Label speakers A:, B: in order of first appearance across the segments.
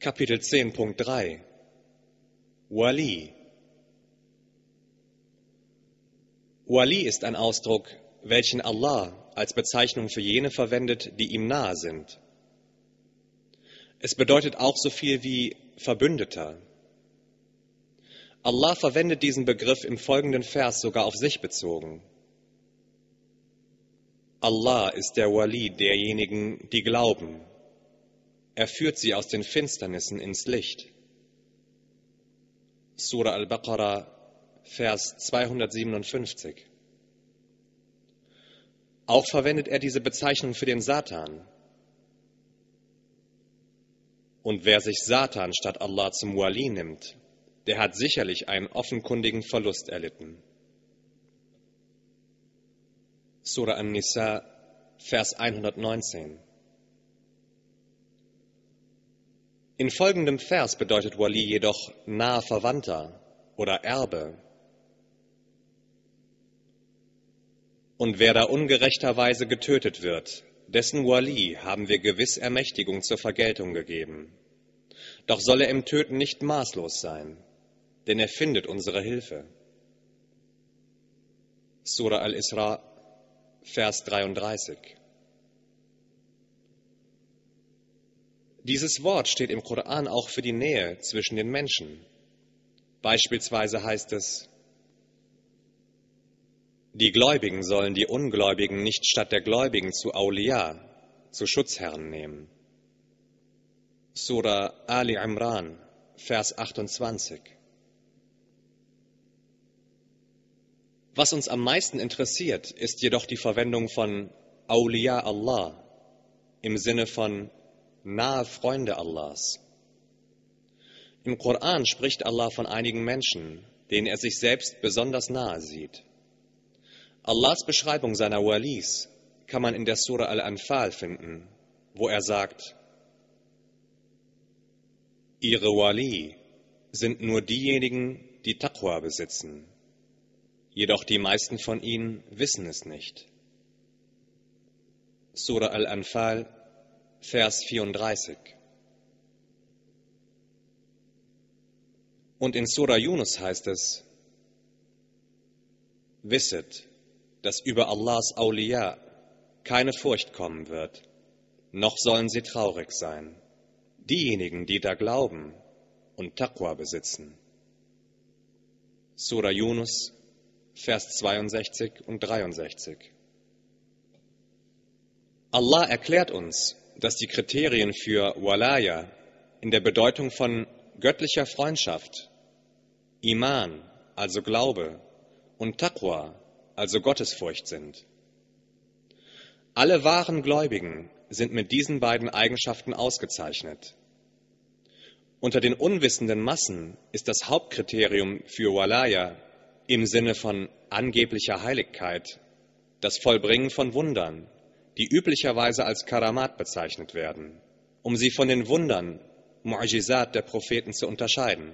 A: Kapitel 10.3 Wali. Wali ist ein Ausdruck, welchen Allah als Bezeichnung für jene verwendet, die ihm nahe sind. Es bedeutet auch so viel wie Verbündeter. Allah verwendet diesen Begriff im folgenden Vers sogar auf sich bezogen. Allah ist der Wali derjenigen, die glauben. Er führt sie aus den Finsternissen ins Licht. Surah Al-Baqarah, Vers 257. Auch verwendet er diese Bezeichnung für den Satan. Und wer sich Satan statt Allah zum Wali nimmt, der hat sicherlich einen offenkundigen Verlust erlitten. Surah An-Nisa, Vers 119. In folgendem Vers bedeutet Wali jedoch nahe Verwandter oder Erbe. Und wer da ungerechterweise getötet wird, dessen Wali haben wir gewiss Ermächtigung zur Vergeltung gegeben. Doch soll er im Töten nicht maßlos sein, denn er findet unsere Hilfe. Surah Al-Isra, Vers 33. Dieses Wort steht im Koran auch für die Nähe zwischen den Menschen. Beispielsweise heißt es: Die Gläubigen sollen die Ungläubigen nicht statt der Gläubigen zu Awliya, zu Schutzherren nehmen. Surah Ali Imran, Vers 28. Was uns am meisten interessiert, ist jedoch die Verwendung von Awliya Allah im Sinne von nahe Freunde Allahs. Im Koran spricht Allah von einigen Menschen, denen er sich selbst besonders nahe sieht. Allahs Beschreibung seiner Walis kann man in der Surah Al-Anfal finden, wo er sagt: Ihre Wali sind nur diejenigen, die Taqwa besitzen. Jedoch die meisten von ihnen wissen es nicht. Surah Al-Anfal, Vers 34. Und in Surah Yunus heißt es: Wisset, dass über Allahs Awliya keine Furcht kommen wird, noch sollen sie traurig sein. Diejenigen, die da glauben und Taqwa besitzen. Surah Yunus, Vers 62 und 63. Allah erklärt uns, dass die Kriterien für Walaya in der Bedeutung von göttlicher Freundschaft, Iman, also Glaube, und Taqwa, also Gottesfurcht sind. Alle wahren Gläubigen sind mit diesen beiden Eigenschaften ausgezeichnet. Unter den unwissenden Massen ist das Hauptkriterium für Walaya im Sinne von angeblicher Heiligkeit das Vollbringen von Wundern, die üblicherweise als Karamat bezeichnet werden, um sie von den Wundern, Mu'jizat der Propheten zu unterscheiden.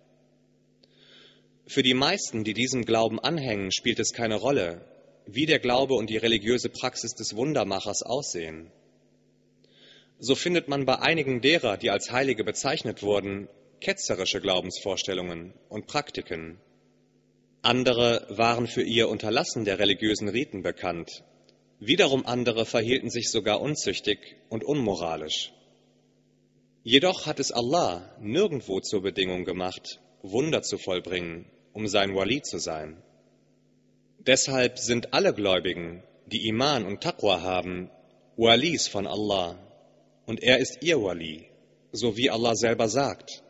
A: Für die meisten, die diesem Glauben anhängen, spielt es keine Rolle, wie der Glaube und die religiöse Praxis des Wundermachers aussehen. So findet man bei einigen derer, die als Heilige bezeichnet wurden, ketzerische Glaubensvorstellungen und Praktiken. Andere waren für ihr Unterlassen der religiösen Riten bekannt. Wiederum andere verhielten sich sogar unzüchtig und unmoralisch. Jedoch hat es Allah nirgendwo zur Bedingung gemacht, Wunder zu vollbringen, um sein Wali zu sein. Deshalb sind alle Gläubigen, die Iman und Taqwa haben, Walis von Allah, und er ist ihr Wali, so wie Allah selber sagt.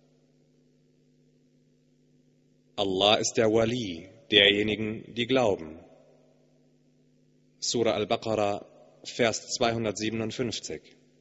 A: Allah ist der Wali derjenigen, die glauben. Surah Al-Baqarah, Vers 257.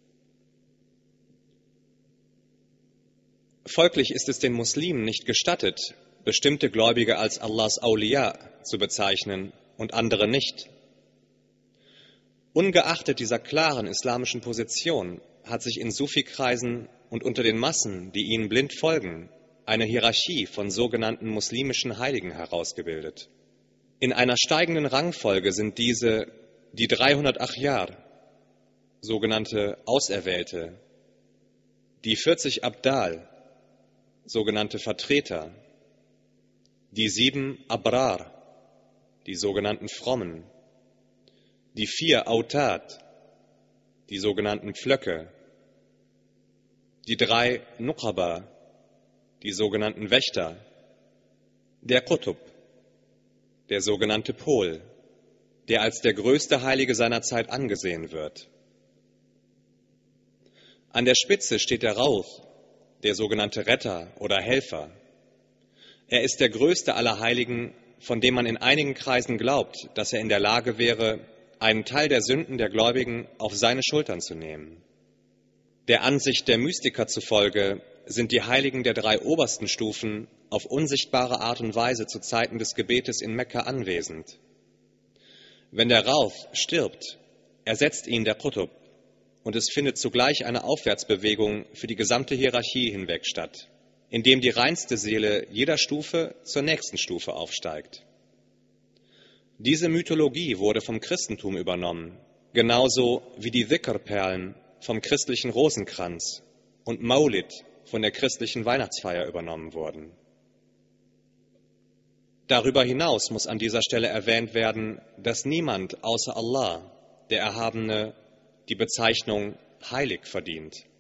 A: Folglich ist es den Muslimen nicht gestattet, bestimmte Gläubige als Allahs Awliya zu bezeichnen und andere nicht. Ungeachtet dieser klaren islamischen Position hat sich in Sufi-Kreisen und unter den Massen, die ihnen blind folgen, eine Hierarchie von sogenannten muslimischen Heiligen herausgebildet. In einer steigenden Rangfolge sind diese die 300 Achyar, sogenannte Auserwählte, die 40 Abdal, sogenannte Vertreter, die 7 Abrar, die sogenannten Frommen, die 4 Autad, die sogenannten Pflöcke, die 3 Nuqaba, die sogenannten Wächter, der Qutb, der sogenannte Pol, der als der größte Heilige seiner Zeit angesehen wird. An der Spitze steht der Rauch, der sogenannte Retter oder Helfer. Er ist der größte aller Heiligen, von dem man in einigen Kreisen glaubt, dass er in der Lage wäre, einen Teil der Sünden der Gläubigen auf seine Schultern zu nehmen. Der Ansicht der Mystiker zufolge sind die Heiligen der 3 obersten Stufen auf unsichtbare Art und Weise zu Zeiten des Gebetes in Mekka anwesend. Wenn der Rauch stirbt, ersetzt ihn der Qutb und es findet zugleich eine Aufwärtsbewegung für die gesamte Hierarchie hinweg statt, indem die reinste Seele jeder Stufe zur nächsten Stufe aufsteigt. Diese Mythologie wurde vom Christentum übernommen, genauso wie die Dhikr-Perlen vom christlichen Rosenkranz und Maulid von der christlichen Weihnachtsfeier übernommen wurden. Darüber hinaus muss an dieser Stelle erwähnt werden, dass niemand außer Allah, der Erhabene, die Bezeichnung heilig verdient.